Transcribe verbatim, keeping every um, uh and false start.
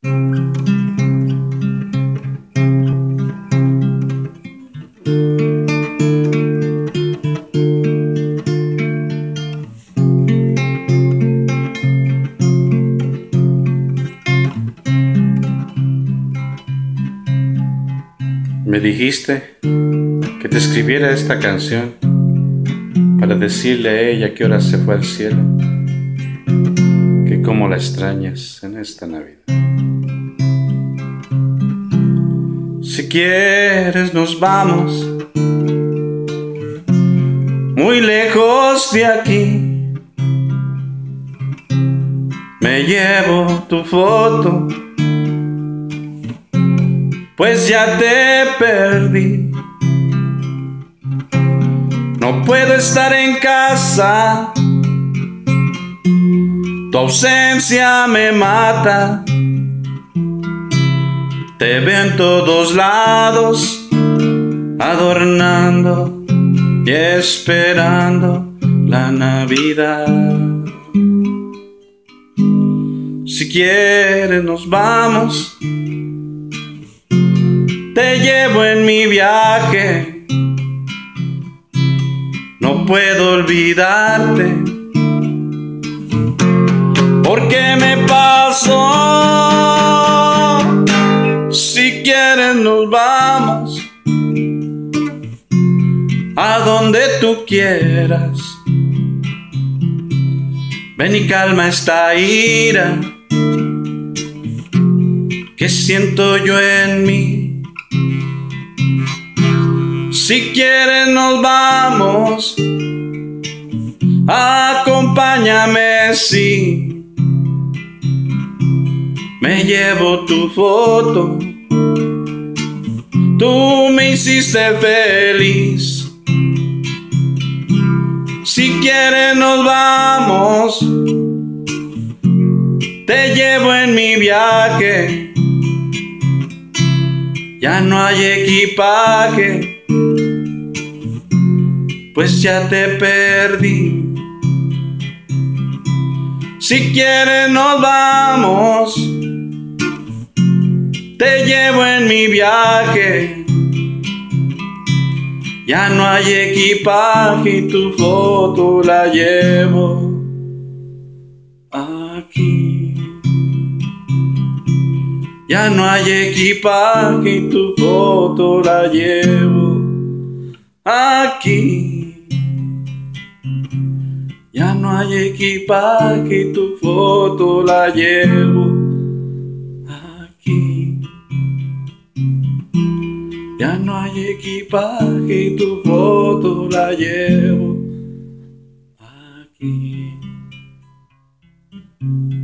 Me dijiste que te escribiera esta canción para decirle a ella que ahora se fue al cielo, que cómo la extrañas en esta Navidad. Si quieres nos vamos muy lejos de aquí. Me llevo tu foto, pues ya te perdí. No puedo estar en casa, tu ausencia me mata. Te veo en todos lados, adornando y esperando la Navidad. Si quieres nos vamos, te llevo en mi viaje. No puedo olvidarte, porque me pasó. Si quieres nos vamos a donde tú quieras. Ven y calma esta ira que siento yo en mí. Si quieres nos vamos, acompáñame, sí. Me llevo tu foto, tú me hiciste feliz. Si quieres nos vamos, te llevo en mi viaje. Ya no hay equipaje, pues ya te perdí. Si quieres nos vamos, te llevo en mi viaje. Ya no hay equipaje y tu foto la llevo aquí. Ya no hay equipaje y tu foto la llevo aquí. Ya no hay equipaje y tu foto la llevo aquí. Ya no hay equipaje y tu foto la llevo aquí.